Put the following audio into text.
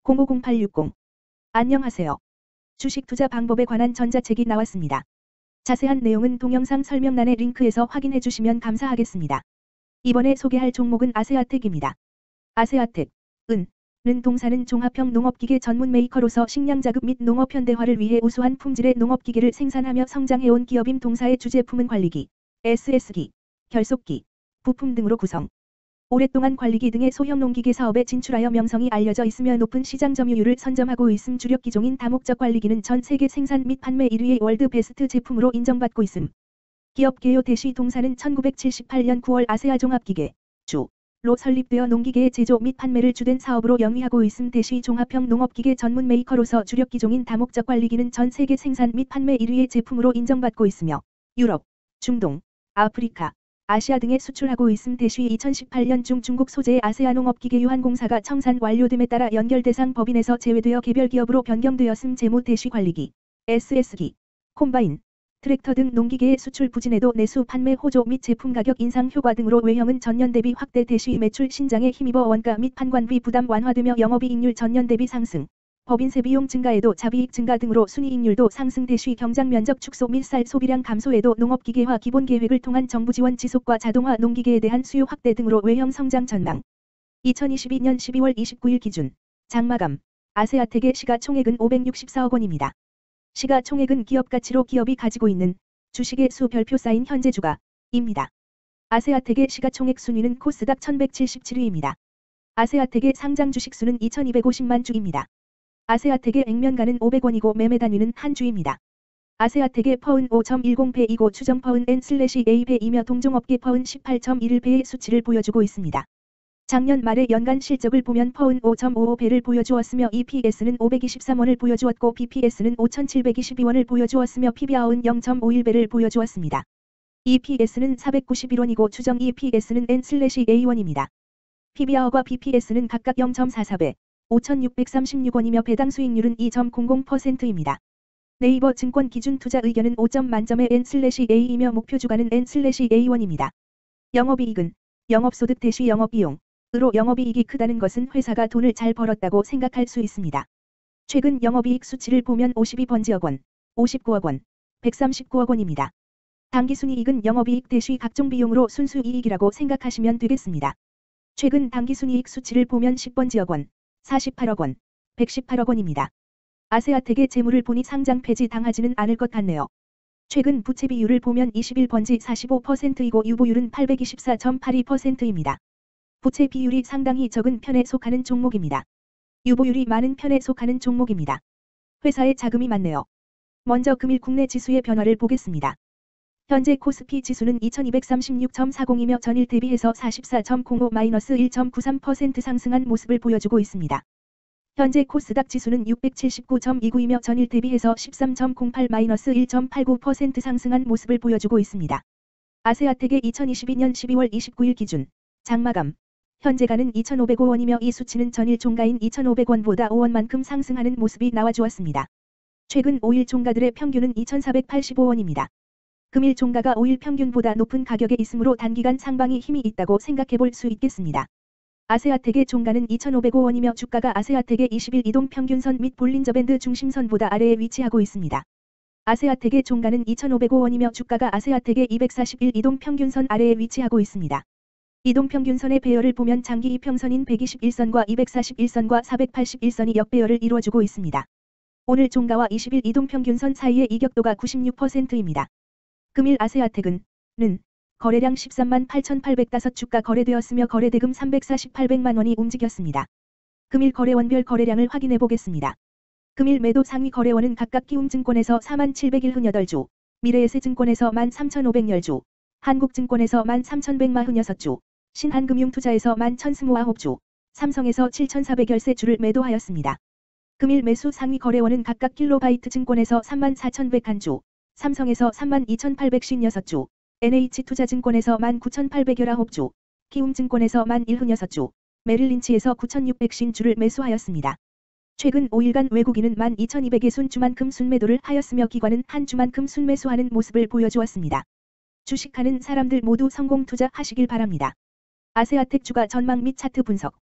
050860. 안녕하세요. 주식 투자 방법에 관한 전자책이 나왔습니다. 자세한 내용은 동영상 설명란의 링크에서 확인해 주시면 감사하겠습니다. 이번에 소개할 종목은 아세아텍입니다. 아세아텍, 는 동사는 종합형 농업기계 전문 메이커로서 식량 자급 및 농업 현대화를 위해 우수한 품질의 농업기계를 생산하며 성장해온 기업임. 동사의 주제품은 관리기, SS기, 결속기, 부품 등으로 구성. 오랫동안 관리기 등의 소형 농기계 사업에 진출하여 명성이 알려져 있으며 높은 시장 점유율을 선점하고 있음. 주력 기종인 다목적 관리기는 전 세계 생산 및 판매 1위의 월드 베스트 제품으로 인정받고 있음. 기업 개요 대시 동사는 1978년 9월 아세아 종합기계 로 설립되어 농기계의 제조 및 판매를 주된 사업으로 영위하고 있음. 대시 종합형 농업기계 전문 메이커로서 주력 기종인 다목적 관리기는 전 세계 생산 및 판매 1위의 제품으로 인정받고 있으며 유럽, 중동, 아프리카, 아시아 등에 수출하고 있음. 대시 2018년 중 중국 소재의 아세아 농업기계 유한공사가 청산 완료됨에 따라 연결 대상 법인에서 제외되어 개별 기업으로 변경되었음. 재무 대시 관리기, SS기, 콤바인, 트랙터 등 농기계의 수출 부진에도 내수 판매 호조 및 제품 가격 인상 효과 등으로 외형은 전년 대비 확대. 대시 매출 신장에 힘입어 원가 및 판관비 부담 완화되며 영업이익률 전년 대비 상승, 법인세 비용 증가에도 자비익 증가 등으로 순이익률도 상승. 대시 경장 면적 축소 및 쌀 소비량 감소에도 농업기계화 기본 계획을 통한 정부 지원 지속과 자동화 농기계에 대한 수요 확대 등으로 외형 성장 전망. 2022년 12월 29일 기준 장마감 아세아텍의 시가총액은 564억 원입니다. 시가총액은 기업가치로 기업이 가지고 있는 주식의 수 별표 쌓인 현재 주가입니다. 아세아텍의 시가총액 순위는 코스닥 1177위입니다. 아세아텍의 상장 주식수는 2250만 주입니다. 아세아텍의 액면가는 500원이고 매매 단위는 한 주입니다. 아세아텍의 퍼은 5.10배이고 추정 퍼은 N/A배이며 동종업계 퍼은 18.11배의 수치를 보여주고 있습니다. 작년 말의 연간 실적을 보면 퍼은 5.55배를 보여주었으며 EPS는 523원을 보여주었고 BPS는 5722원을 보여주었으며 PBR은 0.51배를 보여주었습니다. EPS는 491원이고 추정 EPS는 N/A1입니다. PBR과 BPS는 각각 0.44배, 5636원이며 배당 수익률은 2.00%입니다. 네이버 증권 기준 투자 의견은 5점 만점의 N/A이며 목표 주가는 N/A1입니다. 영업이익은 영업소득 대시 영업비용 으로 영업이익이 크다는 것은 회사가 돈을 잘 벌었다고 생각할 수 있습니다. 최근 영업이익 수치를 보면 52번지억 원, 59억 원, 139억 원입니다. 당기순이익은 영업이익 대시 각종 비용으로 순수이익이라고 생각하시면 되겠습니다. 최근 당기순이익 수치를 보면 10번지억 원, 48억 원, 118억 원입니다. 아세아텍의 재물을 보니 상장 폐지 당하지는 않을 것 같네요. 최근 부채 비율을 보면 21번지 45%이고 유보율은 824.82%입니다. 부채 비율이 상당히 적은 편에 속하는 종목입니다. 유보율이 많은 편에 속하는 종목입니다. 회사에 자금이 많네요. 먼저 금일 국내 지수의 변화를 보겠습니다. 현재 코스피 지수는 2236.40이며 전일 대비해서 44.05-1.93% 상승한 모습을 보여주고 있습니다. 현재 코스닥 지수는 679.29이며 전일 대비해서 13.08-1.89% 상승한 모습을 보여주고 있습니다. 아세아텍의 2022년 12월 29일 기준 장마감 현재가는 2,505원이며 이 수치는 전일 종가인 2,500원보다 5원만큼 상승하는 모습이 나와주었습니다. 최근 5일 종가들의 평균은 2,485원입니다. 금일 종가가 5일 평균보다 높은 가격에 있으므로 단기간 상방이 힘이 있다고 생각해볼 수 있겠습니다. 아세아텍의 종가는 2,505원이며 주가가 아세아텍의 20일 이동평균선 및 볼린저밴드 중심선보다 아래에 위치하고 있습니다. 아세아텍의 종가는 2,505원이며 주가가 아세아텍의 241 이동평균선 아래에 위치하고 있습니다. 이동평균선의 배열을 보면 장기 이평선인 121선과 241선과 481선이 역배열을 이루어주고 있습니다. 오늘 종가와 20일 이동평균선 사이의 이격도가 96%입니다. 금일 아세아텍은 거래량 13만 8,805주가 거래되었으며 거래대금 348백만 원이 움직였습니다. 금일 거래원별 거래량을 확인해 보겠습니다. 금일 매도 상위 거래원은 각각 키움증권에서 4만 701흔8주, 미래에셋증권에서 1만 3,510주, 한국증권에서 1만 3,146주, 신한금융투자에서 1만 1,029주, 삼성에서 7,413주를 매도하였습니다. 금일 매수 상위 거래원은 각각 킬로바이트 증권에서 3만 4,101주, 삼성에서 3만 2,856주, NH투자증권에서 1만 9,819주, 키움증권에서 1만 106주, 메릴린치에서 9,600주를 매수하였습니다. 최근 5일간 외국인은 12,260주만큼 순매도를 하였으며 기관은 한 주만큼 순매수하는 모습을 보여주었습니다. 주식하는 사람들 모두 성공 투자하시길 바랍니다. 아세아텍 주가 전망 및 차트 분석